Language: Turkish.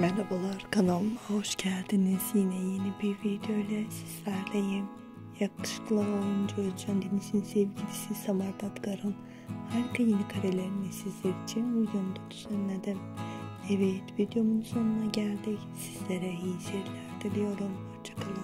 Merhabalar, kanalıma hoş geldiniz. Yine yeni bir video ile sizlerleyim. Yakışıklı oyuncu Özcan Deniz'in sevgilisi Samar Batkar'ın harika yeni karelerini sizler için videomda düzenledim. Evet, videomun sonuna geldik. Sizlere iyi seyirler diliyorum. Hoşçakalın.